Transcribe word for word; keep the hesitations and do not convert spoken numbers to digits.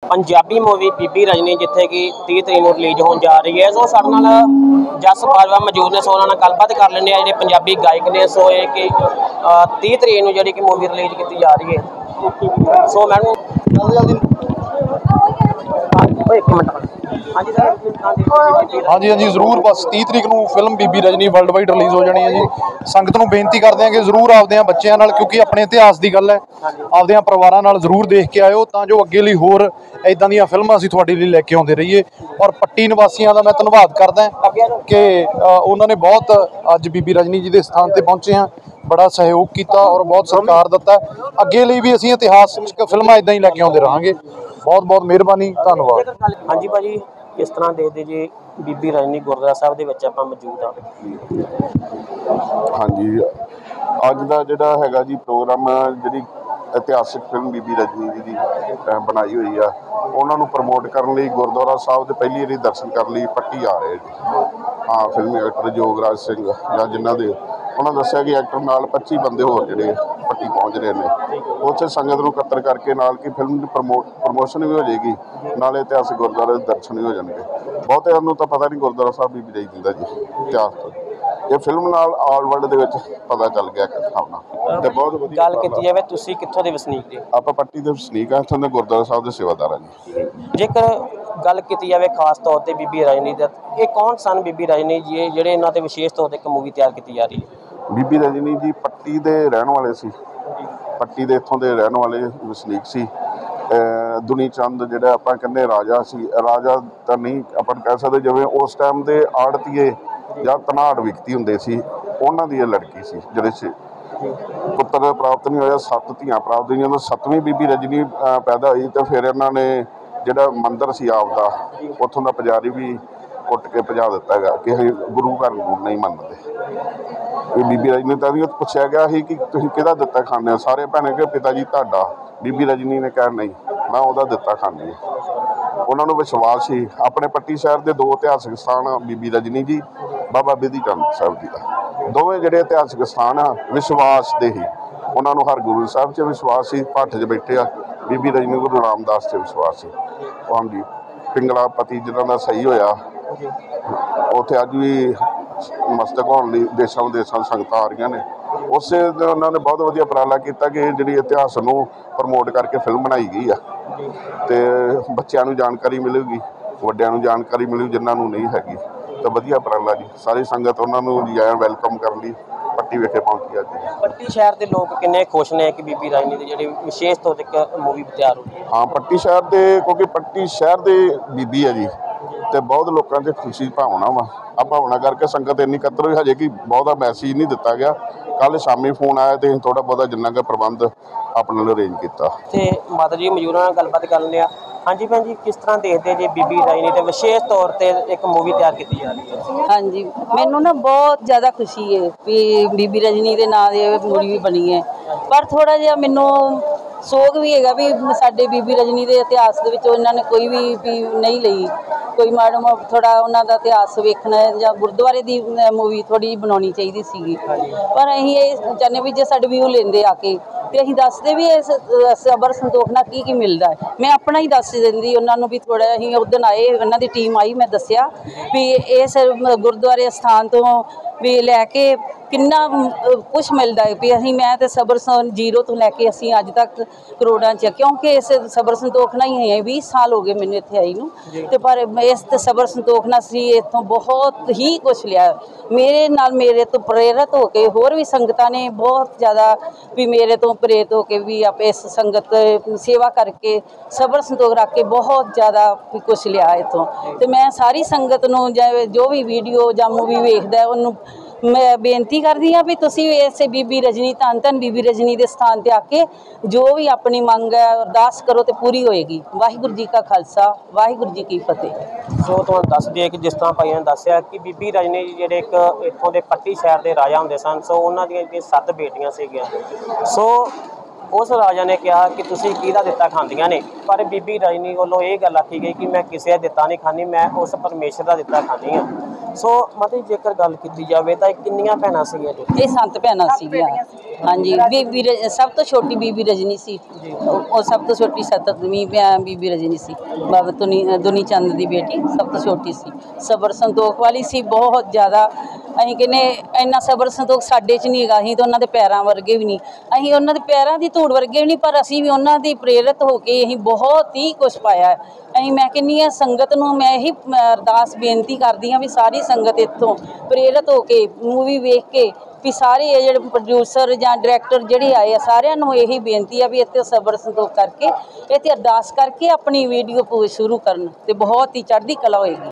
Punjabi movie बीबी रजनी जिथे कि तीह तरीक को रिलीज होने जा रही है। सो साडे नाल जस बाजवा मौजूद ने, सो उन्हां नाल गलबात कर लैंदे आ। जिहड़े पंजाबी गायक ने, सो ये कि तीह तरीक को जिहड़ी कि मूवी रिलीज की जा रही है। सो मैनूं एक मिनट हाँ जी सर हाँ जी हाँ जी जरूर। बस तीह तरीक ਨੂੰ ਫਿਲਮ ਬੀਬੀ ਰਜਨੀ ਵਰਲਡ ਵਾਈਡ ਰਿਲੀਜ਼ ਹੋ ਜਾਣੀ ਹੈ ਜੀ। ਸੰਗਤ ਨੂੰ ਬੇਨਤੀ ਕਰਦੇ ਹਾਂ ਕਿ ਜ਼ਰੂਰ ਆਪਦਿਆਂ ਬੱਚਿਆਂ ਨਾਲ, ਕਿਉਂਕਿ ਆਪਣੇ ਇਤਿਹਾਸ ਦੀ ਗੱਲ ਹੈ, ਆਪਦਿਆਂ ਪਰਿਵਾਰਾਂ ਨਾਲ ਜ਼ਰੂਰ ਦੇਖ ਕੇ ਆਇਓ, ਤਾਂ ਜੋ ਅੱਗੇ ਲਈ ਹੋਰ ਇੱਦਾਂ ਦੀਆਂ ਫਿਲਮਾਂ ਅਸੀਂ ਤੁਹਾਡੇ ਲਈ ਲੈ ਕੇ ਆਉਂਦੇ ਰਹੀਏ। ਔਰ ਪੱਟੀ ਨਿਵਾਸੀਆਂ ਦਾ ਮੈਂ ਧੰਨਵਾਦ ਕਰਦਾ ਕਿ ਉਹਨਾਂ ਨੇ ਬਹੁਤ ਅੱਜ ਬੀਬੀ ਰਜਨੀ ਜੀ ਦੇ ਸਥਾਨ ਤੇ ਪਹੁੰਚੇ ਹਾਂ, ਬੜਾ ਸਹਿਯੋਗ ਕੀਤਾ ਔਰ ਬਹੁਤ ਸਤਿਕਾਰ ਦਿੱਤਾ। ਅੱਗੇ ਲਈ ਵੀ ਅਸੀਂ ਇਤਿਹਾਸਕ ਫਿਲਮਾਂ ਇੱਦਾਂ ਹੀ ਲੈ ਕੇ ਆਉਂਦੇ ਰਹਾਂਗੇ। ਬਹੁਤ ਬਹੁਤ ਮਿਹਰਬਾਨੀ, ਧੰਨਵਾਦ। हाँ जी भाजी, किस तरह देखते जी बीबी रजनी गुरुद्वारा साहब ਦੇ ਵਿੱਚ ਆਪਾਂ ਮੌਜੂਦ ਹਾਂ। ਹਾਂਜੀ, ਅੱਜ ਦਾ ਜਿਹੜਾ ਹੈਗਾ ਜੀ ਪ੍ਰੋਗਰਾਮ, ਜਿਹੜੀ ਇਤਿਹਾਸਿਕ ਫਿਲਮ ਬੀਬੀ ਰਜਨੀ ਜੀ ਦੀ ਬਣਾਈ ਹੋਈ ਆ, ਉਹਨਾਂ ਨੂੰ ਪ੍ਰਮੋਟ ਕਰਨ ਲਈ ਗੁਰਦੁਆਰਾ ਸਾਹਿਬ ਦੇ ਪਹਿਲੀ ਵਾਰੀ ਦਰਸ਼ਨ ਕਰਨ ਲਈ ਪੱਟੀ ਆ ਰਹੇ ਜੀ। ਹਾਂ, ਫਿਲਮੀ ਐਕਟਰ ਜੋਗਰਾਜ ਸਿੰਘ ਜਾਂ ਜਿਨ੍ਹਾਂ ਦੇ, ਉਹਨਾਂ ਦੱਸਿਆ ਕਿ ਐਕਟਰ ਨਾਲ ਪੱਚੀ ਬੰਦੇ ਹੋਰ ਜਿਹੜੇ ਪੱਟੀ ਪਹੁੰਚ ਰਹੇ ਨੇ। ਉੱਥੇ ਸੰਗਤ ਨੂੰ ਇਕੱਤਰ ਕਰਕੇ ਨਾਲ ਕਿ ਫਿਲਮ ਦੀ ਪ੍ਰਮੋ ਪ੍ਰਮੋਸ਼ਨ ਵੀ ਹੋ ਜਾਏਗੀ, ਨਾਲੇ ਇਤਿਹਾਸਿਕ ਗੁਰਦੁਆਰੇ ਦੇ ਦਰਸ਼ਨ ਵੀ ਹੋ ਜਾਣਗੇ। ਬਹੁਤਿਆਂ ਨੂੰ ਤਾਂ ਪਤਾ ਨਹੀਂ ਗੁਰਦੁਆਰਾ ਸਾਹਿਬ ਬੀਬੀ ਰਜਨੀ ਦਾ ਜੀ ਇਤਿਹਾਸ ਤੋਂ। ਇਹ ਫਿਲਮ ਨਾਲ ਆਲ ਵਰਲਡ ਦੇ ਵਿੱਚ ਪਤਾ ਚੱਲ ਗਿਆ ਇੱਕ ਹਿਸਾਬ ਨਾਲ, ਤੇ ਬਹੁਤ ਵਧੀਆ ਗੱਲ ਕੀਤੀ ਜਾਵੇ। ਤੁਸੀਂ ਕਿੱਥੋਂ ਦੇ ਵਸਨੀਕ ਜੀ? ਆਪਾਂ ਪੱਟੀ ਦੇ ਵਸਨੀਕ ਹਾਂ, ਇੱਥੋਂ ਦੇ ਗੁਰਦੁਆਰਾ ਸਾਹਿਬ ਦੇ ਸੇਵਾਦਾਰ ਹਾਂ ਜੀ। ਜੇਕਰ ਗੱਲ ਕੀਤੀ ਜਾਵੇ ਖਾਸ ਤੌਰ ਤੇ ਬੀਬੀ ਰਜਨੀ ਦਾ, ਇਹ ਕੌਣ ਸਨ ਬੀਬੀ ਰਜਨੀ ਜੀ ਜਿਹੜੇ ਇਹਨਾਂ ਤੇ ਵਿਸ਼ੇਸ਼ ਤੌਰ ਤੇ ਇੱਕ ਮੂਵੀ ਤਿਆਰ ਕੀਤੀ ਜਾ ਰਹੀ ਹੈ? ਬੀਬੀ ਰਜਨੀ ਜੀ ਪੱਟੀ ਦੇ ਰਹਿਣ ਵਾਲੇ ਸੀ, ਪੱਟੀ ਦੇ ਇੱਥੋਂ ਦੇ ਰਹਿਣ ਵਾਲੇ ਵਸਨੀਕ ਸੀ। ਦੁਨੀ ਚੰਦ ਜਿਹੜਾ ਆਪਾਂ ਕਹਿੰਦੇ ਰਾਜਾ ਸੀ, ਰਾਜਾ ਤਾਂ ਨਹੀਂ ਆਪਾਂ ਕਹਿ ਸਕਦੇ, ਜਿਵੇਂ ਉਸ ਟਾਈਮ ਦੇ ਆੜਤੀਏ ਜਾਂ ਧਨਾੜ ਵਿਅਕਤੀ ਹੁੰਦੇ ਸੀ, ਉਹਨਾਂ ਦੀ ਇਹ ਲੜਕੀ ਸੀ ਜਿਹੜੇ ਸੀ। ਪੁੱਤਰ ਪ੍ਰਾਪਤ ਨਹੀਂ ਹੋਇਆ, ਸੱਤ ਧੀਆਂ ਪ੍ਰਾਪਤ ਹੋਈਆਂ। ਜਦੋਂ ਸੱਤਵੀਂ ਬੀਬੀ ਰਜਨੀ ਪੈਦਾ ਹੋਈ ਤਾਂ ਫਿਰ ਇਹਨਾਂ ਨੇ ਜਿਹੜਾ ਮੰਦਿਰ ਸੀ ਆਪਦਾ, ਉੱਥੋਂ ਦਾ ਪੁਜਾਰੀ ਵੀ ਉੱਟ ਕੇ ਭਜਾ ਦਿੱਤਾ ਹੈਗਾ ਕਿ ਅਸੀਂ ਗੁਰੂ ਘਰ ਨੂੰ ਨਹੀਂ ਮੰਨਦੇ। ਇਹ ਬੀਬੀ ਰਜਨੀ ਤਾਂ ਵੀ ਪੁੱਛਿਆ ਗਿਆ ਸੀ ਕਿ ਤੁਸੀਂ ਕਿਹਦਾ ਦਿੱਤਾ ਖਾਂਦੇ ਹੋ? ਸਾਰੇ ਭੈਣੇ ਕਿ ਪਿਤਾ ਜੀ ਤੁਹਾਡਾ। ਬੀਬੀ ਰਜਨੀ ਨੇ ਕਿਹਾ ਨਹੀਂ, ਮੈਂ ਉਹਦਾ ਦਿੱਤਾ ਖਾਂਦੀ ਹਾਂ। ਉਹਨਾਂ ਨੂੰ ਵਿਸ਼ਵਾਸ ਸੀ। ਆਪਣੇ ਪੱਟੀ ਸ਼ਹਿਰ ਦੇ ਦੋ ਇਤਿਹਾਸਿਕ ਸਥਾਨ, ਬੀਬੀ ਰਜਨੀ ਜੀ, ਬਾਬਾ ਬਿਧੀ ਚੰਦ ਸਾਹਿਬ ਜੀ ਦਾ, ਦੋਵੇਂ ਜਿਹੜੇ ਇਤਿਹਾਸਿਕ ਸਥਾਨ ਆ ਵਿਸ਼ਵਾਸ ਦੇ ਹੀ। ਉਹਨਾਂ ਨੂੰ ਹਰਗੁਰੂ ਸਾਹਿਬ 'ਚ ਵਿਸ਼ਵਾਸ ਸੀ, ਭੱਠ 'ਚ ਬੈਠੇ ਆ। ਬੀਬੀ ਰਜਨੀ ਗੁਰੂ ਰਾਮਦਾਸ 'ਚ ਵਿਸ਼ਵਾਸ ਸੀ। ਹਾਂਜੀ, ਪਿੰਗਲਾ ਪਤੀ ਜਿਹਨਾਂ ਦਾ ਸਹੀ ਹੋਇਆ, ਉੱਥੇ ਅੱਜ ਵੀ ਮਸਤਕ ਹੋਣ ਲਈ ਦੇਸ਼ਾਂ ਵਿਦੇਸ਼ਾਂ ਸੰਗਤਾਂ ਆ ਰਹੀਆਂ ਨੇ। ਉਸੇ ਉਹਨਾਂ ਨੇ ਬਹੁਤ ਵਧੀਆ ਉਪਰਾਲਾ ਕੀਤਾ ਕਿ ਜਿਹੜੀ ਇਤਿਹਾਸ ਨੂੰ ਪ੍ਰਮੋਟ ਕਰਕੇ ਫਿਲਮ ਬਣਾਈ ਗਈ ਆ, ਅਤੇ ਬੱਚਿਆਂ ਨੂੰ ਜਾਣਕਾਰੀ ਮਿਲੇਗੀ, ਵੱਡਿਆਂ ਨੂੰ ਜਾਣਕਾਰੀ ਮਿਲੂ ਜਿਨ੍ਹਾਂ ਨੂੰ ਨਹੀਂ ਹੈਗੀ। ਤਾਂ ਵਧੀਆ ਉਪਰਾਲਾ ਜੀ। ਸਾਰੀ ਸੰਗਤ ਉਹਨਾਂ ਨੂੰ ਜੀ ਆਇਆਂ ਵੈਲਕਮ ਕਰਨ ਲਈ ਪੱਟੀ ਵਿਖੇ ਪਹੁੰਚੀ ਆ ਜੀ। ਪੱਟੀ ਸ਼ਹਿਰ ਦੇ ਲੋਕ ਕਿੰਨੇ ਖੁਸ਼ ਨੇ ਕਿ ਬੀਬੀ ਰਜਨੀ ਦੀ ਜਿਹੜੀ ਵਿਸ਼ੇਸ਼ ਤੌਰ ਤੇ ਇੱਕ ਮੂਵੀ ਤਿਆਰ ਹੋ ਰਹੀ ਹੈ? ਹਾਂ, ਪੱਟੀ ਸ਼ਹਿਰ ਦੇ, ਕਿਉਂਕਿ ਪੱਟੀ ਸ਼ਹਿਰ ਦੇ ਬੀਬੀ ਆ ਜੀ, ਅਤੇ ਬਹੁਤ ਲੋਕਾਂ 'ਚ ਖੁਸ਼ੀ ਭਾਵਨਾ ਵਾ। ਆ ਭਾਵਨਾ ਕਰਕੇ ਸੰਗਤ ਇੰਨੀ ਇਕੱਤਰ ਹੋਈ, ਹਜੇ ਕਿ ਬਹੁਤਾ ਮੈਸੇਜ ਨਹੀਂ ਦਿੱਤਾ ਗਿਆ। ਕੱਲ੍ਹ ਸ਼ਾਮੀ ਫੋਨ ਆਇਆ ਅਤੇ ਅਸੀਂ ਥੋੜ੍ਹਾ ਬਹੁਤਾ ਜਿੰਨਾ ਕੁ ਪ੍ਰਬੰਧ ਆਪਣੇ ਨਾਲ ਅਰੇਂਜ ਕੀਤਾ। ਅਤੇ ਮਾਤਾ ਜੀ ਮੌਜੂਦਾ ਨਾਲ ਗੱਲਬਾਤ ਕਰ ਲੈਂਦੇ ਹਾਂ। ਹਾਂਜੀ ਭੈਣ ਜੀ, ਕਿਸ ਤਰ੍ਹਾਂ ਦੇਖਦੇ ਜੀ ਬੀਬੀ ਰਜਨੀ ਤੇ ਵਿਸ਼ੇਸ਼ ਤੌਰ ਤੇ ਇੱਕ ਮੂਵੀ ਤਿਆਰ ਕੀਤੀ ਜਾ ਰਹੀ ਹੈ? ਹਾਂਜੀ, ਮੈਨੂੰ ਨਾ ਬਹੁਤ ਜ਼ਿਆਦਾ ਖੁਸ਼ੀ ਹੈ ਵੀ ਬੀਬੀ ਰਜਨੀ ਦੇ ਨਾਂ ਦੀ ਮੂਵੀ ਬਣੀ ਹੈ। ਪਰ ਥੋੜ੍ਹਾ ਜਿਹਾ ਮੈਨੂੰ ਸੋਗ ਵੀ ਹੈਗਾ ਵੀ ਸਾਡੇ ਬੀਬੀ ਰਜਨੀ ਦੇ ਇਤਿਹਾਸ ਦੇ ਵਿੱਚੋਂ ਇਹਨਾਂ ਨੇ ਕੋਈ ਵੀ ਵੀ ਨਹੀਂ ਲਈ। ਕੋਈ ਮਾੜਾ ਮੋਟਾ ਥੋੜ੍ਹਾ ਉਹਨਾਂ ਦਾ ਇਤਿਹਾਸ ਵੇਖਣਾ ਜਾਂ ਗੁਰਦੁਆਰੇ ਦੀ ਮੂਵੀ ਥੋੜ੍ਹੀ ਬਣਾਉਣੀ ਚਾਹੀਦੀ ਸੀਗੀ। ਪਰ ਅਸੀਂ ਇਹ ਚਾਹੁੰਦੇ ਵੀ ਜੇ ਸਾਡੇ ਵਿਊ ਲੈਂਦੇ ਆ ਕੇ, ਅਤੇ ਅਸੀਂ ਦੱਸਦੇ ਵੀ ਇਸ ਸਬਰ ਸੰਤੋਖ ਨਾਲ ਕੀ ਕੀ ਮਿਲਦਾ ਹੈ। ਮੈਂ ਆਪਣਾ ਹੀ ਦੱਸ ਦਿੰਦੀ ਉਹਨਾਂ ਨੂੰ ਵੀ ਥੋੜ੍ਹਾ। ਅਸੀਂ ਉਸ ਦਿਨ ਆਏ, ਉਹਨਾਂ ਦੀ ਟੀਮ ਆਈ, ਮੈਂ ਦੱਸਿਆ ਵੀ ਇਸ ਗੁਰਦੁਆਰੇ ਸਥਾਨ ਤੋਂ ਵੀ ਲੈ ਕੇ ਕਿੰਨਾ ਕੁਛ ਮਿਲਦਾ ਹੈ ਵੀ ਅਸੀਂ ਮੈਂ ਤਾਂ ਸਬਰ ਜੀਰੋ ਤੋਂ ਲੈ ਕੇ ਅਸੀਂ ਅੱਜ ਤੱਕ ਕਰੋੜਾਂ 'ਚ, ਕਿਉਂਕਿ ਇਸ ਸਬਰ ਸੰਤੋਖ ਨਾਲ ਹੀ ਹੈ। ਵੀਹ ਸਾਲ ਹੋ ਗਏ ਮੈਨੂੰ ਇੱਥੇ ਆਈ ਨੂੰ, ਅਤੇ ਪਰ ਇਸ ਸਬਰ ਸੰਤੋਖ ਨਾਲ ਅਸੀਂ ਇੱਥੋਂ ਬਹੁਤ ਹੀ ਕੁਛ ਲਿਆ। ਮੇਰੇ ਨਾਲ ਮੇਰੇ ਤੋਂ ਪ੍ਰੇਰਿਤ ਹੋ ਕੇ ਹੋਰ ਵੀ ਸੰਗਤਾਂ ਨੇ ਬਹੁਤ ਜ਼ਿਆਦਾ ਵੀ ਮੇਰੇ ਤੋਂ ਪ੍ਰੇਰਿਤ ਹੋ ਕੇ ਵੀ ਆਪ ਇਸ ਸੰਗਤ ਸੇਵਾ ਕਰਕੇ ਸਬਰ ਸੰਤੋਖ ਰੱਖ ਕੇ ਬਹੁਤ ਜ਼ਿਆਦਾ ਕੁਛ ਲਿਆ ਇੱਥੋਂ। ਅਤੇ ਮੈਂ ਸਾਰੀ ਸੰਗਤ ਨੂੰ ਜਾਂ ਜੋ ਵੀ ਵੀਡੀਓ ਜਾਂ ਮੂਵੀ ਵੇਖਦਾ ਉਹਨੂੰ ਮੈਂ ਬੇਨਤੀ ਕਰਦੀ ਹਾਂ ਵੀ ਤੁਸੀਂ ਇਸੇ ਬੀਬੀ ਰਜਨੀ, ਧੰਨ ਧੰਨ ਬੀਬੀ ਰਜਨੀ ਦੇ ਸਥਾਨ 'ਤੇ ਆ ਕੇ ਜੋ ਵੀ ਆਪਣੀ ਮੰਗ ਹੈ ਅਰਦਾਸ ਕਰੋ ਅਤੇ ਪੂਰੀ ਹੋਏਗੀ। ਵਾਹਿਗੁਰੂ ਜੀ ਕਾ ਖਾਲਸਾ, ਵਾਹਿਗੁਰੂ ਜੀ ਕੀ ਫਤਿਹ। ਸੋ ਤੁਹਾਨੂੰ ਦੱਸ ਦਈਏ ਕਿ ਜਿਸ ਤਰ੍ਹਾਂ ਭਾਈਆਂ ਨੇ ਦੱਸਿਆ ਕਿ ਬੀਬੀ ਰਜਨੀ ਜੀ ਜਿਹੜੇ ਇੱਕ ਇੱਥੋਂ ਦੇ ਪੱਟੀ ਸ਼ਹਿਰ ਦੇ ਰਾਜਾ ਹੁੰਦੇ ਸਨ। ਸੋ ਉਹਨਾਂ ਦੀਆਂ ਜਿਹੜੀਆਂ ਸੱਤ ਬੇਟੀਆਂ ਸੀਗੀਆਂ। ਸੋ ਉਸ ਰਾਜਾ ਨੇ ਕਿਹਾ ਕਿ ਤੁਸੀਂ ਕਿਹਦਾ ਦਿੱਤਾ ਖਾਂਦੀਆਂ ਨੇ, ਪਰ ਬੀਬੀ ਰਜਨੀ ਵੱਲੋਂ ਇਹ ਗੱਲ ਆਖੀ ਗਈ ਕਿ ਮੈਂ ਕਿਸੇ ਦਾ ਦਿੱਤਾ ਨਹੀਂ ਖਾਂਦੀ, ਮੈਂ ਉਸ ਪਰਮੇਸ਼ਰ ਦਾ ਦਿੱਤਾ ਖਾਂਦੀ ਹਾਂ। ਸੋ ਮਤਲਬ ਜੇਕਰ ਗੱਲ ਕੀਤੀ ਜਾਵੇ ਤਾਂ ਇਹ ਕਿੰਨੀਆਂ ਭੈਣਾਂ ਸੀਗੀਆਂ ਜੀ? ਇਹ ਸੰਤ ਭੈਣਾਂ ਸੀਗੀਆਂ। ਹਾਂਜੀ, ਬੀਬੀ ਰ- ਸਭ ਤੋਂ ਛੋਟੀ ਬੀਬੀ ਰਜਨੀ ਸੀ। ਉਹ ਉਹ ਸਭ ਤੋਂ ਛੋਟੀ ਸੱਤਵੀਂ ਭੈਣ ਬੀਬੀ ਰਜਨੀ ਸੀ। ਬਾਬਾ ਦੁਨੀ ਦੁਨੀ ਚੰਦ ਦੀ ਬੇਟੀ ਸਭ ਤੋਂ ਛੋਟੀ ਸੀ। ਸਬਰ ਸੰਤੋਖ ਵਾਲੀ ਸੀ ਬਹੁਤ ਜ਼ਿਆਦਾ। ਅਸੀਂ ਕਹਿੰਦੇ ਇੰਨਾ ਸਬਰ ਸੰਤੋਖ ਸਾਡੇ 'ਚ ਨਹੀਂ ਹੈਗਾ। ਅਸੀਂ ਤਾਂ ਉਹਨਾਂ ਦੇ ਪੈਰਾਂ ਵਰਗੇ ਵੀ ਨਹੀਂ, ਅਸੀਂ ਉਹਨਾਂ ਦੇ ਪੈਰਾਂ ਦੀ ਧੂੜ ਵਰਗੇ ਵੀ ਨਹੀਂ, ਪਰ ਅਸੀਂ ਵੀ ਉਹਨਾਂ ਦੀ ਪ੍ਰੇਰਿਤ ਹੋ ਕੇ ਅਸੀਂ ਬਹੁਤ ਹੀ ਕੁਛ ਪਾਇਆ। ਅਸੀਂ ਮੈਂ ਕਹਿੰਦੀ ਹਾਂ ਸੰਗਤ ਨੂੰ ਮੈਂ ਇਹੀ ਅਰਦਾਸ ਬੇਨਤੀ ਕਰਦੀ ਹਾਂ ਵੀ ਸਾਰੀ ਸੰਗਤ ਇੱਥੋਂ ਪ੍ਰੇਰਿਤ ਹੋ ਕੇ ਮੂਵੀ ਵੇਖ ਕੇ ਵੀ ਸਾਰੇ ਇਹ ਜਿਹੜੇ ਪ੍ਰੋਡਿਊਸਰ ਜਾਂ ਡਾਇਰੈਕਟਰ ਜਿਹੜੇ ਆਏ ਆ ਸਾਰਿਆਂ ਨੂੰ ਇਹੀ ਬੇਨਤੀ ਆ ਵੀ ਇੱਥੇ ਸਬਰ ਸੰਤੋਖ ਕਰਕੇ ਇੱਥੇ ਅਰਦਾਸ ਕਰਕੇ ਆਪਣੀ ਵੀਡੀਓ ਸ਼ੁਰੂ ਕਰਨ ਤੇ ਬਹੁਤ ਹੀ ਚੜ੍ਹਦੀ ਕਲਾ ਹੋਏਗੀ।